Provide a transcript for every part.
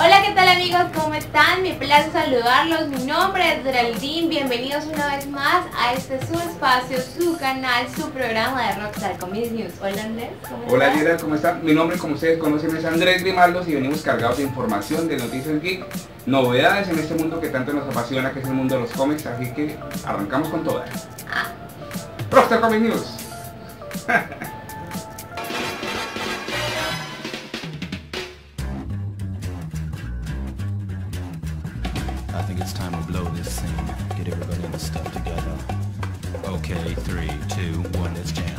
Hola, ¿qué tal amigos? ¿Cómo están? Me place saludarlos, mi nombre es Geraldine, bienvenidos una vez más a este su espacio, su canal, su programa de Rockstar Comics News. Hola Andrés, ¿cómo estás? Hola Gerald, ¿cómo están? Mi nombre, como ustedes conocen, es Andrés Grimaldos y venimos cargados de información, de noticias geek, novedades en este mundo que tanto nos apasiona, que es el mundo de los cómics, así que arrancamos con todas. Rockstar Comics News. I think it's time to blow this scene. Get everybody in the stuff together. Okay, 3, 2, 1, let's jam.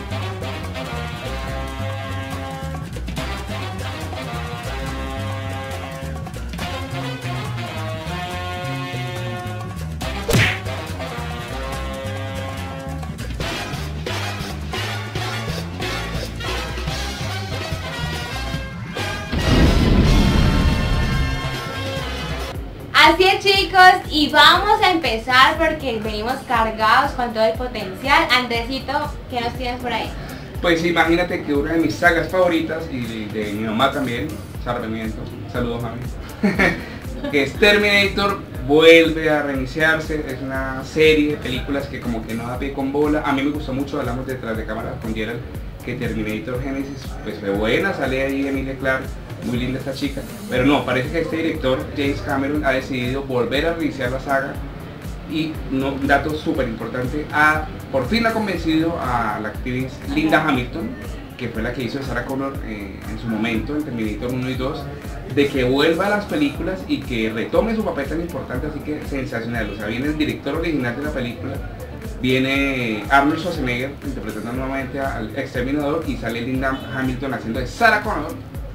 Así es chicos, y vamos a empezar porque venimos cargados con todo el potencial. Andresito, ¿qué nos tienes por ahí? Pues imagínate que una de mis sagas favoritas y de mi mamá también, Sarmiento, saludos mami, que es Terminator, vuelve a reiniciarse. Es una serie de películas que como que no da pie con bola. A mí me gustó mucho, hablamos detrás de cámara con Gerald, que Terminator Genesis pues fue buena, sale ahí Emilia Clarke, muy linda esta chica, pero no, parece que este director James Cameron ha decidido volver a reiniciar la saga. Y un dato súper importante, por fin ha convencido a la actriz Linda Hamilton, que fue la que hizo de Sarah Connor en su momento en Terminator 1 y 2, de que vuelva a las películas y que retome su papel tan importante, así que sensacional. O sea, viene el director original de la película, viene Arnold Schwarzenegger interpretando nuevamente al exterminador y sale Linda Hamilton haciendo de Sarah Connor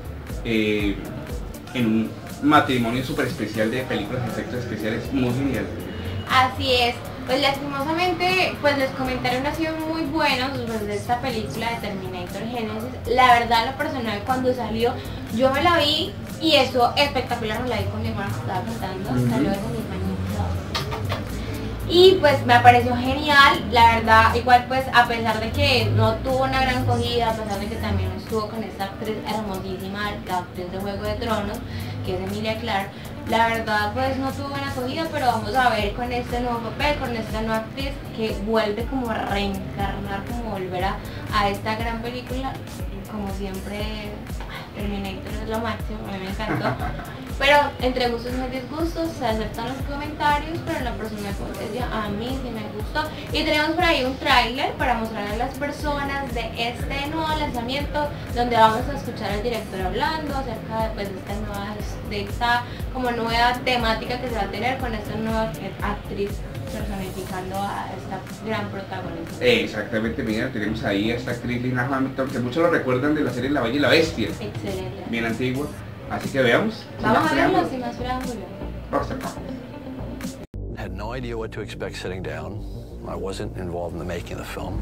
en un matrimonio súper especial de películas de efectos especiales muy genial. Así es, pues lastimosamente pues los comentarios no han sido muy buenos pues, de esta película de Terminator Genesis. La verdad, lo personal, cuando salió yo me la vi y eso espectacular, me la vi con mi hermano que estaba cantando, saludos a mi hermanito. Y pues me pareció genial, la verdad. Igual pues a pesar de que no tuvo una gran acogida, a pesar de que también estuvo con esta actriz hermosísima, la actriz de Juego de Tronos, que es Emilia Clarke, la verdad pues no tuvo buena acogida, pero vamos a ver con este nuevo papel, con esta nueva actriz que vuelve como a reencarnar, como volver a esta gran película. Como siempre, Terminator es lo máximo, a mí me encantó. Pero entre gustos y disgustos se aceptan los comentarios, pero en la persona como les decía, a mí sí me gustó. Y tenemos por ahí un tráiler para mostrar a las personas de este nuevo lanzamiento, donde vamos a escuchar al director hablando acerca pues, de esta como nueva temática que se va a tener con esta nueva actriz personificando a esta gran protagonista. Exactamente, mira, tenemos ahí a esta actriz Linda Hamilton, que muchos lo recuerdan de la serie La Bella y la Bestia. Excelente. Bien antigua, así que veamos. Vamos a verlo sin más preámbulo. Rockstar Comics. Had no idea what to expect sitting down. I wasn't involved in the making of the film.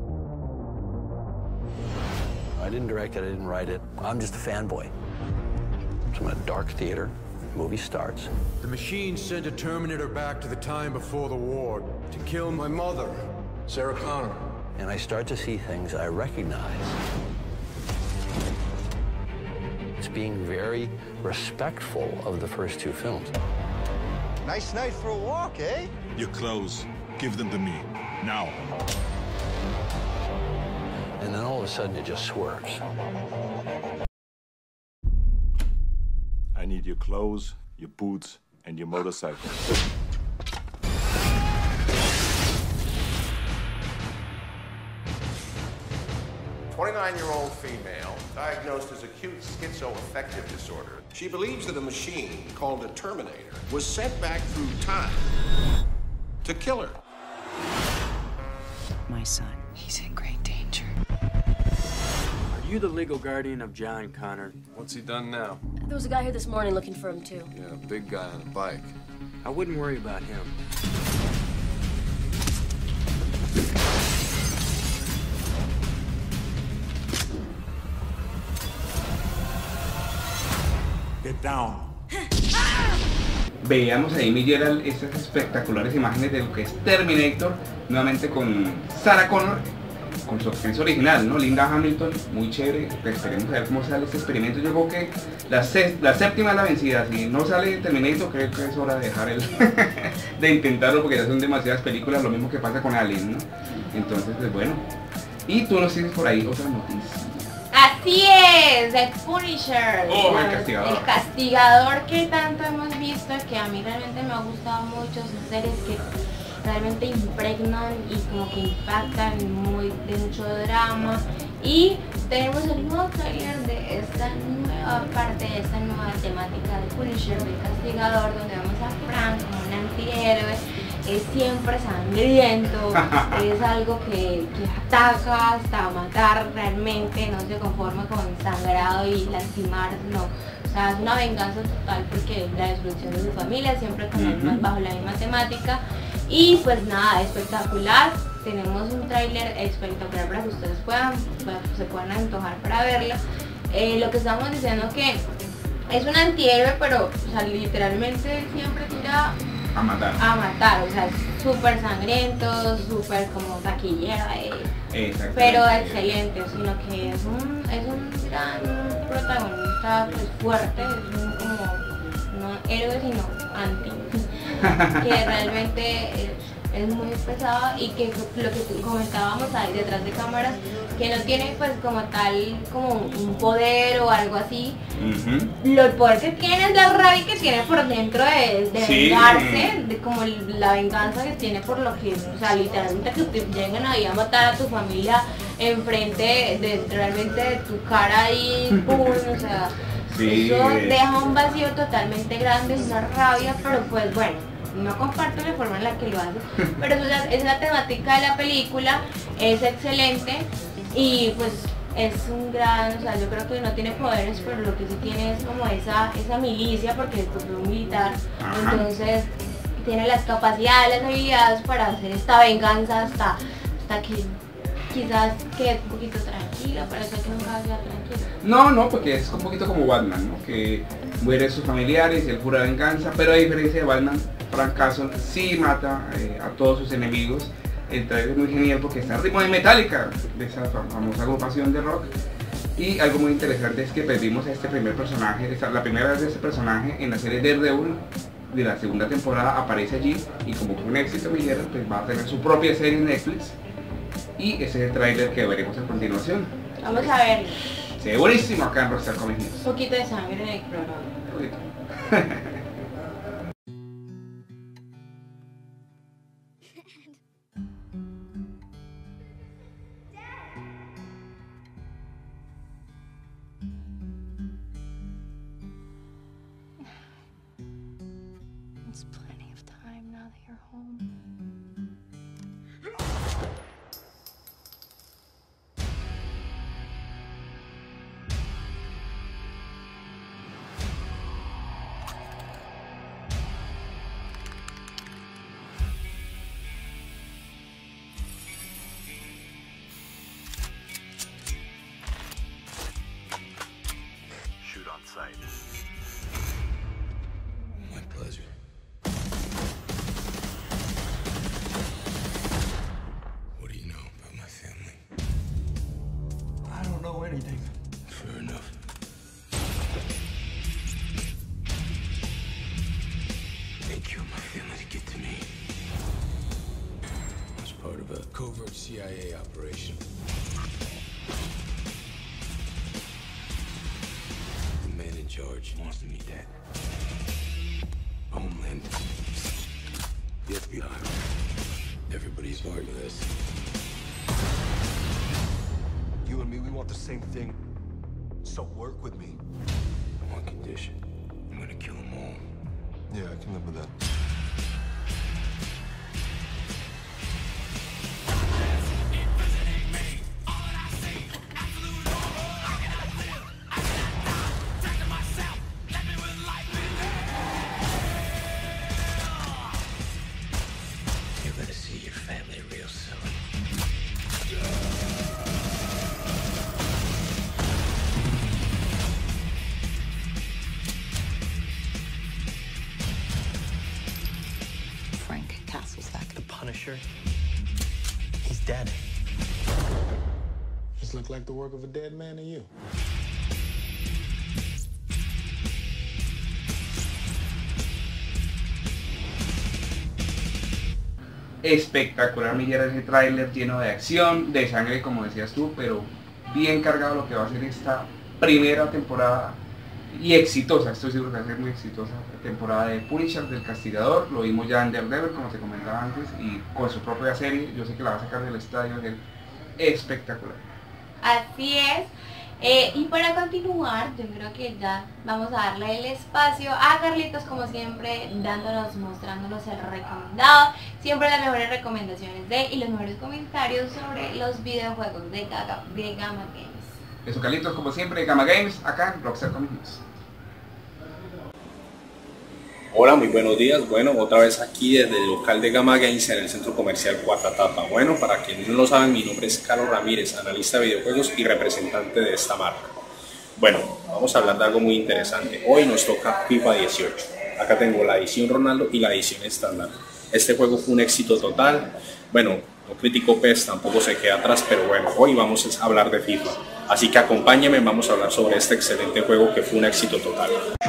I didn't direct it, I didn't write it. I'm just a fanboy. So I'm in a dark theater. Movie starts. The machine sent a Terminator back to the time before the war to kill my mother, Sarah Connor. And I start to see things I recognize. It's being very respectful of the first two films. Nice night for a walk, eh? Your clothes, give them to me, now. And then all of a sudden it just swerves. I need your clothes, your boots, and your motorcycle. 29-year-old female diagnosed as acute schizoaffective disorder. She believes that a machine called a Terminator was sent back through time to kill her. My son, he's in great danger. Are you the legal guardian of John Connor? What's he done now? There was a guy here this morning looking for him, too. Yeah, a big guy on a bike. I wouldn't worry about him. Get down. Veíamos ahí, mi Gerald, estas espectaculares imágenes de lo que es Terminator, nuevamente con Sarah Connor, con su actriz original, ¿no? Linda Hamilton, muy chévere. Esperemos a ver cómo sale este experimento. Yo creo que La séptima es la vencida. Si no sale Terminator, creo que es hora de dejar de intentarlo, porque ya son demasiadas películas, lo mismo que pasa con Alien, ¿no? Entonces, pues bueno. Y tú nos tienes por ahí otra noticia. Así es, The Punisher. Oh, el castigador. El castigador que tanto hemos visto, que a mí realmente me ha gustado mucho, son series que realmente impregnan y como que impactan de mucho drama. Y tenemos el nuevo trailer de esta nueva parte, de esta nueva temática de Punisher, del castigador, donde vemos a Frank como un antihéroe, es siempre sangriento, es algo que ataca hasta matar realmente, no se conforma con sangrado y lastimar, no. O sea, es una venganza total porque la destrucción de su familia, siempre con bajo la misma temática. Y pues nada, espectacular. Tenemos un tráiler espectacular para que ustedes se puedan antojar para verlo. Lo que estamos diciendo que es un antihéroe, pero o sea, literalmente siempre tira a matar, o sea, es súper sangriento, súper como taquillero, pero excelente, sino que es un gran protagonista pues, fuerte, es un como no héroe sino anti, que realmente es muy pesado y que lo que comentábamos ahí detrás de cámaras, que no tiene pues como tal como un poder o algo así. El poder que tiene es la rabia que tiene por dentro de vengarse, de como la venganza que tiene por lo que, o sea, literalmente que te lleguen ahí a matar a tu familia enfrente de realmente de tu cara y pum, o sea, eso deja un vacío totalmente grande, una rabia, pero pues bueno, no comparto la forma en la que lo hace, pero es la temática de la película, es excelente y pues es un gran, o sea, yo creo que no tiene poderes, pero lo que sí tiene es como esa milicia, porque es un militar, entonces tiene las capacidades, las habilidades para hacer esta venganza hasta que quizás quede un poquito tranquilo, pero sé que nunca sea tranquilo. No, porque es un poquito como Batman, ¿no? Que muere sus familiares y él jura venganza, pero a diferencia de Batman, Frank Castle sí mata a todos sus enemigos. El trailer es muy genial porque está al ritmo de Metallica, de esa famosa agrupación de rock. Y algo muy interesante es que perdimos a este primer personaje, la primera vez de este personaje en la serie Daredevil de la segunda temporada aparece allí, y como fue un éxito millero, pues va a tener su propia serie en Netflix. Y ese es el tráiler que veremos a continuación. Vamos a verlo. Se ve buenísimo acá en Rockstar Comics News. Un poquito de sangre en el programa. It's plenty of time now that you're home. Shoot on sight. My pleasure. What do you know about my family? I don't know anything. Fair enough. They killed my family to get to me. I was part of a covert CIA operation. The man in charge wants to meet that. Homeland. The FBI. Everybody's part of this. You and me, we want the same thing. So work with me. On one condition. I'm gonna kill them all. Yeah, I can live with that. You're gonna see your family real soon. Frank Castle's back. The Punisher, he's dead. This look like the work of a dead man to you. espectacular, Miguel, ese tráiler lleno de acción, de sangre, como decías tú, pero bien cargado lo que va a ser esta primera temporada y exitosa, estoy seguro que va a ser muy exitosa, temporada de Punisher, del Castigador. Lo vimos ya en Daredevil, como te comentaba antes, y con su propia serie, yo sé que la va a sacar del estadio, es espectacular. Así es. Y para continuar, yo creo que ya vamos a darle el espacio a Carlitos, como siempre, mostrándonos el recomendado, siempre las mejores recomendaciones y los mejores comentarios sobre los videojuegos de Gamma Games. Eso, Carlitos, como siempre, Gamma Games, acá en Rockstar Comics News. Hola, muy buenos días. Bueno, otra vez aquí desde el local de Gamma Games en el centro comercial Cuatro-Tapa. Bueno, para quienes no lo saben, mi nombre es Carlos Ramírez, analista de videojuegos y representante de esta marca. Bueno, vamos a hablar de algo muy interesante. Hoy nos toca FIFA 18. Acá tengo la edición Ronaldo y la edición estándar. Este juego fue un éxito total. Bueno, no critico PES, tampoco se queda atrás, pero bueno, hoy vamos a hablar de FIFA. Así que acompáñenme, vamos a hablar sobre este excelente juego que fue un éxito total.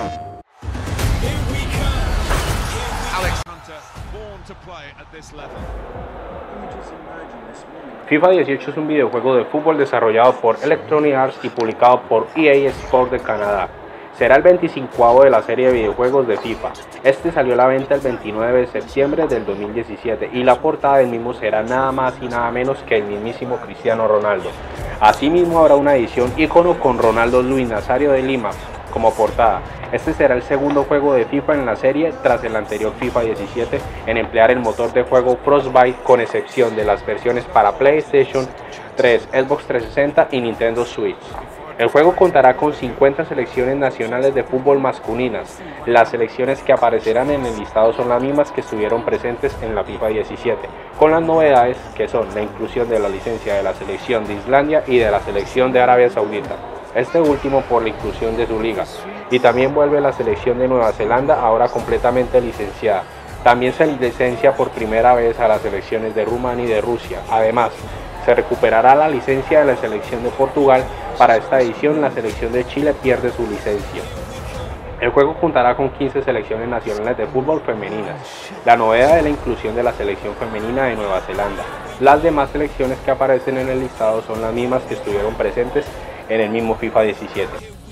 FIFA 18 es un videojuego de fútbol desarrollado por Electronic Arts y publicado por EA Sports de Canadá. Será el 25º de la serie de videojuegos de FIFA. Este salió a la venta el 29 de septiembre del 2017 y la portada del mismo será nada más y nada menos que el mismísimo Cristiano Ronaldo. Asimismo habrá una edición icono con Ronaldo Luis Nazario de Lima como portada. Este será el segundo juego de FIFA en la serie tras el anterior FIFA 17 en emplear el motor de juego Frostbite, con excepción de las versiones para PlayStation 3, Xbox 360 y Nintendo Switch. El juego contará con 50 selecciones nacionales de fútbol masculinas. Las selecciones que aparecerán en el listado son las mismas que estuvieron presentes en la FIFA 17, con las novedades que son la inclusión de la licencia de la selección de Islandia y de la selección de Arabia Saudita, este último por la inclusión de su liga, y también vuelve la selección de Nueva Zelanda, ahora completamente licenciada. También se licencia por primera vez a las selecciones de Rumania y de Rusia. Además, se recuperará la licencia de la selección de Portugal. Para esta edición, la selección de Chile pierde su licencia. El juego contará con 15 selecciones nacionales de fútbol femeninas. La novedad es la inclusión de la selección femenina de Nueva Zelanda. Las demás selecciones que aparecen en el listado son las mismas que estuvieron presentes en el mismo FIFA 17.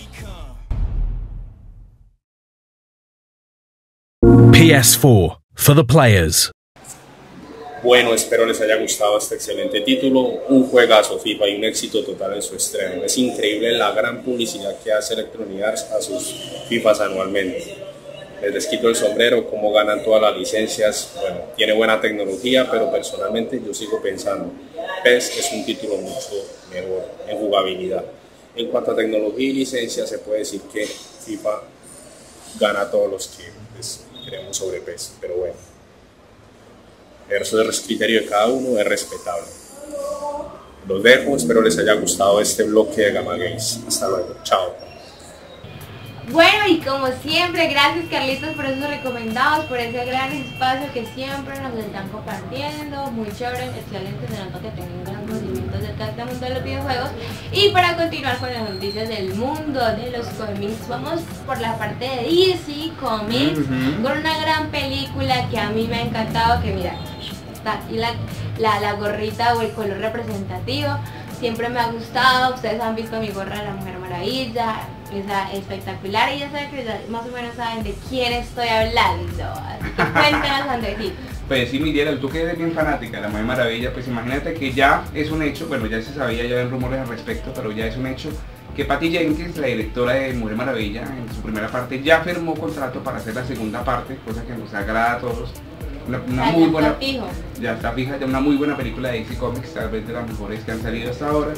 PS4 for the players. Bueno, espero les haya gustado este excelente título, un juegazo FIFA y un éxito total en su estreno. Es increíble la gran publicidad que hace Electronic Arts a sus FIFAs anualmente. Les quito el sombrero, cómo ganan todas las licencias. Bueno, tiene buena tecnología, pero personalmente yo sigo pensando, PES es un título mucho mejor en jugabilidad. En cuanto a tecnología y licencia, se puede decir que FIFA gana a todos los que creemos sobre PES, pero bueno. Eso es el criterio de cada uno, es respetable. Los dejo, espero les haya gustado este bloque de Gamma Games. Hasta luego, chao. Bueno, y como siempre, gracias Carlitos por esos recomendados, por ese gran espacio que siempre nos están compartiendo. Muy chévere, excelente, se nota que tienen gran conocimiento de este mundo de los videojuegos. Y para continuar con las noticias del mundo de los cómics, vamos por la parte de DC Comics, con una gran película que a mí me ha encantado, que mira, está aquí la gorrita o el color representativo. Siempre me ha gustado, ustedes han visto mi gorra de la Mujer Maravilla, es espectacular, y ya saben que ya más o menos saben de quién estoy hablando. Así que cuéntanos, Andresito. Pues sí, Miguel, tú que eres bien fanática de la Mujer Maravilla, pues imagínate que ya es un hecho, bueno, ya se sabía, ya había rumores al respecto, pero ya es un hecho que Patty Jenkins, la directora de Mujer Maravilla, en su primera parte ya firmó contrato para hacer la segunda parte, cosa que nos agrada a todos. Una muy buena, ya está fija, ya una muy buena película de DC Comics, tal vez de las mejores que han salido hasta ahora,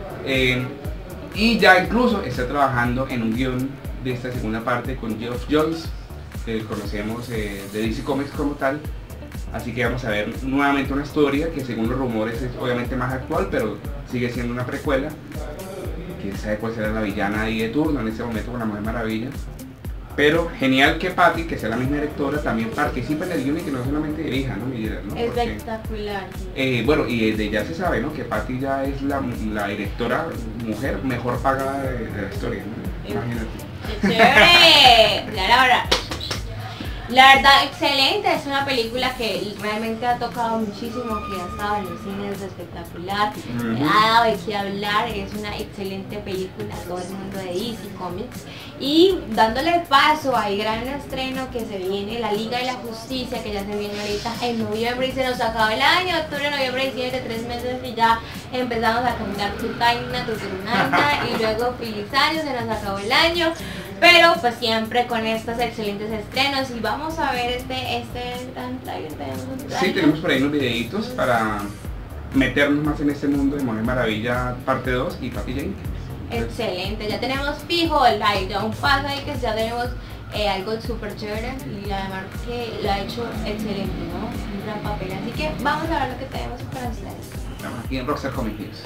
y ya incluso está trabajando en un guión de esta segunda parte con Geoff Johns, que conocemos de DC Comics como tal. Así que vamos a ver nuevamente una historia que, según los rumores, es obviamente más actual, pero sigue siendo una precuela. Quién sabe cuál será la villana ahí de turno en este momento con la Mujer Maravilla. Pero genial que Patty, que sea la misma directora, también participe en el guion y que no solamente dirija, ¿no? ¿no? Espectacular. Bueno, y desde ya se sabe, ¿no? Que Patty ya es la directora mujer mejor pagada de la historia, ¿no? Imagínate. ¡Qué chévere! Ya la hora. La verdad, excelente, es una película que realmente ha tocado muchísimo, que ha estado en los cines, espectacular, ha dado de qué hablar, es una excelente película, todo el mundo de DC Comics. Y dándole paso al gran estreno que se viene, La Liga de la Justicia, que ya se viene ahorita en noviembre y se nos acaba el año, octubre, noviembre, diciembre, 3 meses y ya empezamos a caminar Tutaina, Tuturunanda y luego feliz año, se nos acabó el año. Pero pues siempre con estos excelentes estrenos y vamos a ver este gran trailer. Sí, tenemos por ahí unos videitos para meternos más en este mundo de Mujer Maravilla parte 2 y Patty Jenkins. Excelente, ya tenemos fijo el like, ya un paso ahí que ya tenemos algo súper chévere y además que lo ha hecho excelente, ¿no? Un gran papel, así que vamos a ver lo que tenemos para ustedes. Estamos aquí en Rockstar Comics News.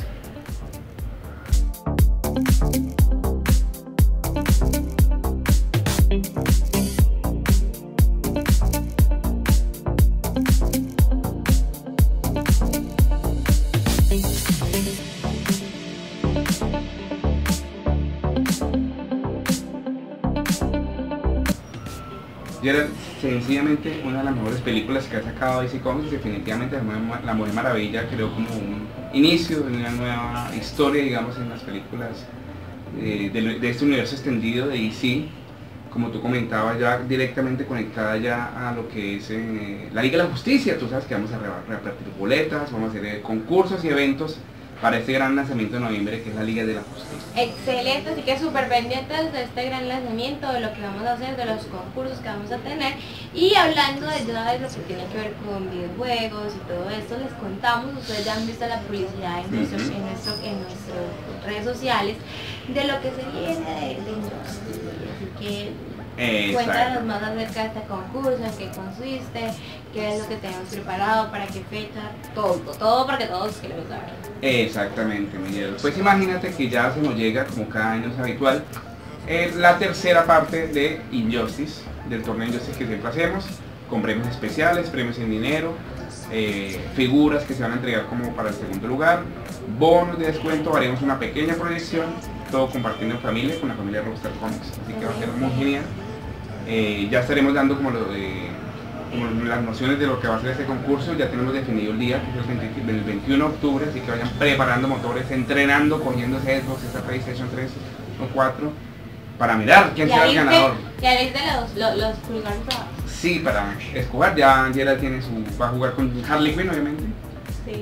Y era sencillamente una de las mejores películas que ha sacado DC Comics. Definitivamente La Mujer Maravilla creo como un inicio de una nueva historia, digamos, en las películas de este universo extendido de DC, como tú comentabas, ya directamente conectada ya a lo que es la Liga de la Justicia. Tú sabes que vamos a repartir boletas, vamos a hacer concursos y eventos para este gran lanzamiento de noviembre, que es la Liga de la Justicia. Excelente, así que súper pendientes de este gran lanzamiento, de lo que vamos a hacer, de los concursos que vamos a tener. Y hablando de ya de lo que tiene que ver con videojuegos y todo esto, les contamos, ustedes ya han visto la publicidad en nuestras redes sociales, de lo que se viene de Injustice. Así que cuéntanos más acerca de este concurso, en qué consiste, qué es lo que tenemos preparado, para qué fecha, todo porque todos queremos saber. Exactamente, Miguel. Pues imagínate que ya se nos llega, como cada año es habitual, la tercera parte de Injustice, del torneo Injustice que siempre hacemos, con premios especiales, premios en dinero, figuras que se van a entregar como para el segundo lugar, bonos de descuento, haremos una pequeña proyección, todo compartiendo en familia, con la familia Rockstar Comics, así que va a ser muy genial. Ya estaremos dando como las nociones de lo que va a ser este concurso. Ya tenemos definido el día, que es el 21 de octubre, así que vayan preparando motores, entrenando, cogiendo ese Xbox, esta PlayStation 3 o 4, para mirar quién será el ganador. ¿Ya viste los pulgares? Sí, para escoger. Ya Angela tiene va a jugar con Harley Quinn, obviamente. Sí.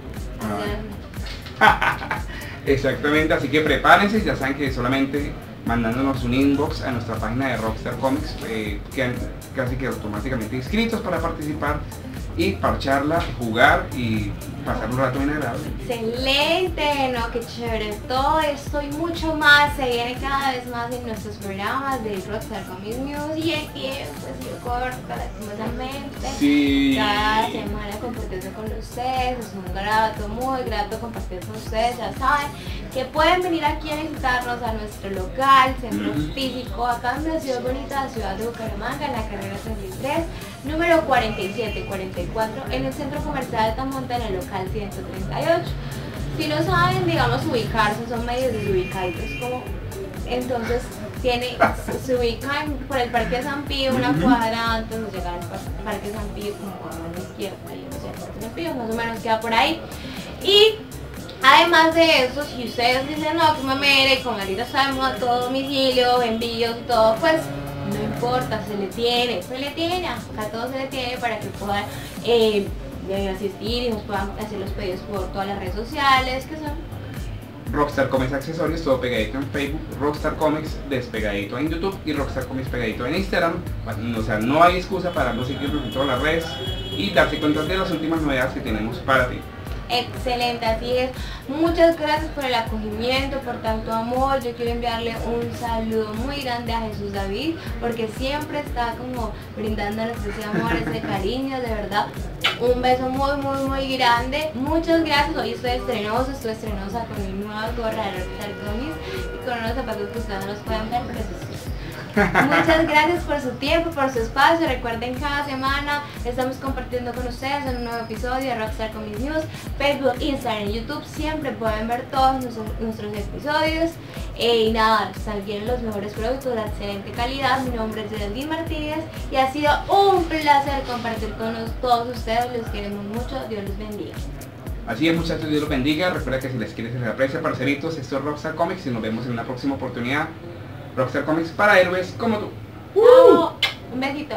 Exactamente, así que prepárense, ya saben que solamente mandándonos un inbox a nuestra página de Rockstar Comics, quedan casi que automáticamente inscritos para participar y parcharla, jugar y pasar un rato bien agradable. Excelente, no, qué chévere. Todo esto y mucho más se viene cada vez más en nuestros programas de Rockstar Comics News y el tiempo es muy corto, lastimosamente. Sí. Cada semana compartirse con ustedes, es muy grato compartir con ustedes. Ya saben que pueden venir aquí a visitarnos a nuestro local, centro físico, acá en la ciudad bonita, la ciudad de Bucaramanga, en la carrera 33, número 4744, en el centro comercial de Tamonte, en el local 138. Si no saben, digamos, ubicarse, son medios desubicaditos, como entonces se ubican por el Parque San Pío, una cuadra antes de llegar al Parque San Pío, como por la mano izquierda, ahí no sé, el Parque San Pío, más o menos queda por ahí. Y además de eso, si ustedes dicen, no, que mamera, y con ahorita sabemos a todo domicilio, envíos y todo, pues no importa, se le tiene, acá todo se le tiene para que puedan asistir y nos puedan hacer los pedidos por todas las redes sociales, que son Rockstar Comics Accesorios, todo pegadito en Facebook, Rockstar Comics despegadito en YouTube y Rockstar Comics pegadito en Instagram. O sea, no hay excusa para no seguirnos en todas las redes y darse cuenta de las últimas novedades que tenemos para ti. Excelente, así es. Muchas gracias por el acogimiento, por tanto amor. Yo quiero enviarle un saludo muy grande a Jesús David, porque siempre está como brindándonos ese amor, ese cariño, de verdad. Un beso muy grande. Muchas gracias. Hoy estoy estrenosa con mi nueva gorra de Rockstar Comics y con unos zapatos que ustedes no los pueden ver, pero Muchas gracias por su tiempo, por su espacio. Recuerden, cada semana estamos compartiendo con ustedes en un nuevo episodio de Rockstar Comics News. Facebook, Instagram y YouTube siempre pueden ver todos nuestros episodios. Y nada, salieron los mejores productos de excelente calidad. Mi nombre es Geraldine Martínez y ha sido un placer compartir con todos ustedes. Los queremos mucho. Dios los bendiga. Así es, muchachos, Dios los bendiga. Recuerda que si les quieres se les aprecia, parceritos. Esto es Rockstar Comics y nos vemos en una próxima oportunidad. Rockstar Comics para héroes como tú. Un besito.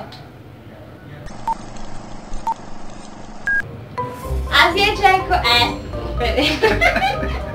Así es, Checo.